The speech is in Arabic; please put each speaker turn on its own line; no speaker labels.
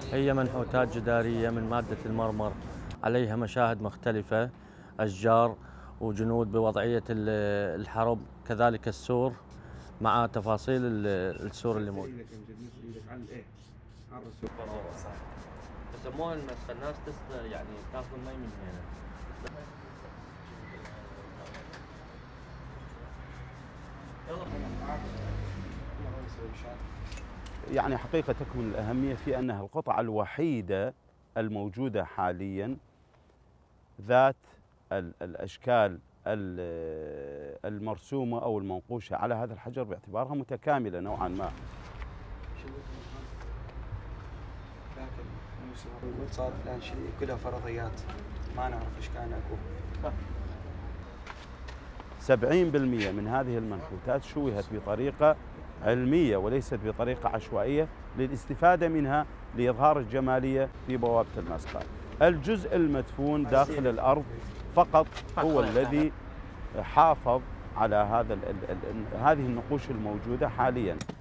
هي منحوتات جدارية من مادة المرمر، عليها مشاهد مختلفة، أشجار وجنود بوضعية الحرب، كذلك السور مع تفاصيل السور اللي موجود. يسموها المسخ، الناس يعني تاخذ المي من هنا.
يعني حقيقة تكمن الأهمية في أنها القطعة الوحيدة الموجودة حاليا ذات الأشكال المرسومة أو المنقوشة على هذا الحجر باعتبارها متكاملة نوعا ما.
نقول صار فلان شيء، كلها فرضيات ما نعرف ايش كان اكو.
70% من هذه المنحوتات شوهت بطريقة علمية وليست بطريقة عشوائية للاستفادة منها لإظهار الجمالية في بوابة المسقط. الجزء المدفون داخل الأرض فقط هو الذي حافظ على هذه النقوش الموجودة حالياً.